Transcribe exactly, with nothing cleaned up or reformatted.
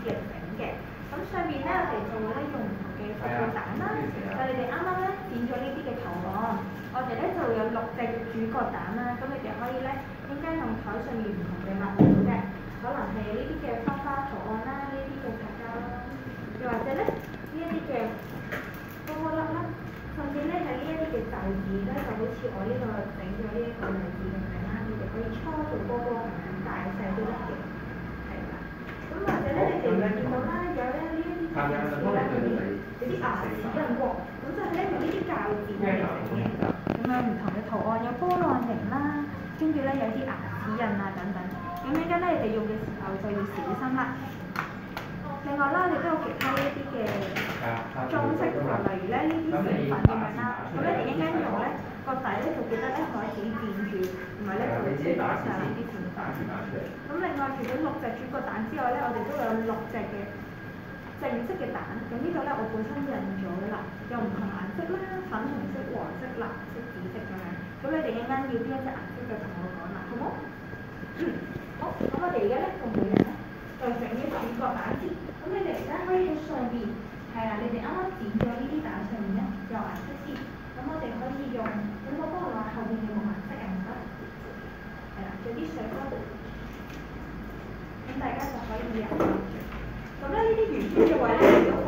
嚟整嘅。咁上邊咧，我哋就會咧用唔同嘅復古蛋啦，就你哋啱啱咧剪咗呢啲嘅圖案，我哋咧就會有六隻主角蛋啦。咁你哋可以咧應該用台上面唔同嘅物料嘅，可能係呢啲嘅花花圖案啦，呢啲嘅擦膠啦，又或者咧呢一啲嘅波波粒啦，甚至咧係呢一啲嘅袖子咧，就好似我呢個整咗呢一個例子咁樣啦，你哋可以搓做波波咁樣，大細都得嘅，係啦。咁或者咧，你哋見到啦，有咧呢一啲嘅字咧，有啲有啲牙齒印喎，咁就係咧用呢啲膠紙嚟整嘅，咁有唔同嘅圖案，有波浪形啦，跟住咧有啲牙齒印啊等等，咁依家咧你哋用嘅時候就要小心啦。另外啦，我哋都有其他呢一啲嘅裝飾圖，例如咧呢啲成分咁樣啦。咁你哋一間用咧個底咧就記得咧可以墊住，唔係咧就會黐埋曬呢啲成分。咁另外除咗六隻主角蛋之外咧，我哋都有六隻嘅正式嘅蛋。咁呢個咧我本身印咗啦，有唔同顏色啦，粉紅色、黃色、藍色、紫色咁樣。咁你哋一間要邊一隻顏色就同我講啦，好冇？好，咁我哋而家咧就每人咧就整啲主角蛋先。咁你哋而家可以喺上邊，係啦，你哋啱啱剪咗呢啲蛋上面咧有顏色先。咁我哋可以用，咁我幫我話後邊有冇顏色啊？唔該。係啦，做啲水光。咁大家就可以有。咁咧呢啲圓圈嘅位咧，如果好